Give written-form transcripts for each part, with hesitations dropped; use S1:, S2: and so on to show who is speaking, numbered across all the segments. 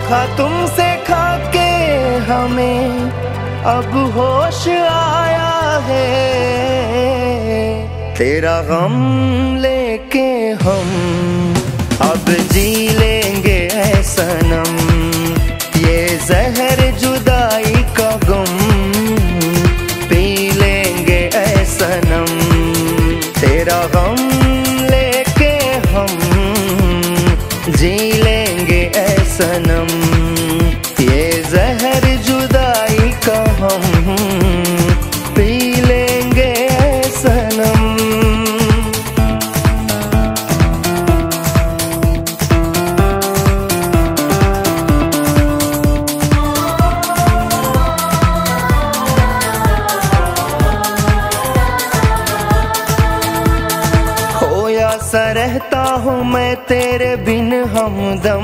S1: धोखा तुमसे खाके हमें अब होश आया है। तेरा गम लेके हम अब जी लेंगे ऐ सनम। ये जहर जुदाई का गम पी लेंगे ऐ सनम। तेरा गम लेके हम जी लेंगे ऐ सनम। ये जहर जुदाई का हम पी लेंगे ऐ सनम। खोया सा रहता हूँ मैं तेरे बिन हमदम।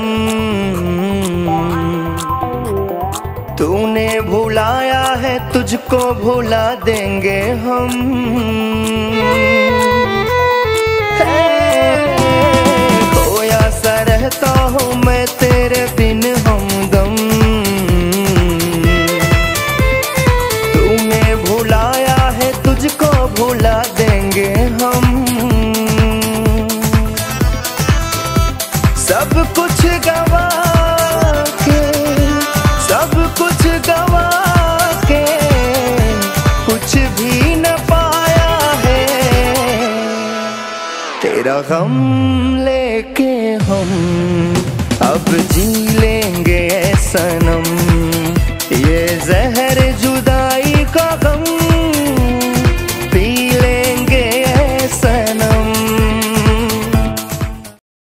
S1: तूने भुलाया है तुझको भुला देंगे हम। खोया सा रहता हूँ मैं तेरे बिन हमदम। तूने भुलाया है तुझको भुला देंगे हम। सब कुछ गवा के, सब कुछ गवा के कुछ भी न पाया है। तेरा गम लेके हम अब जी लेंगे ऐ सनम। ये जहर जुदाई का गम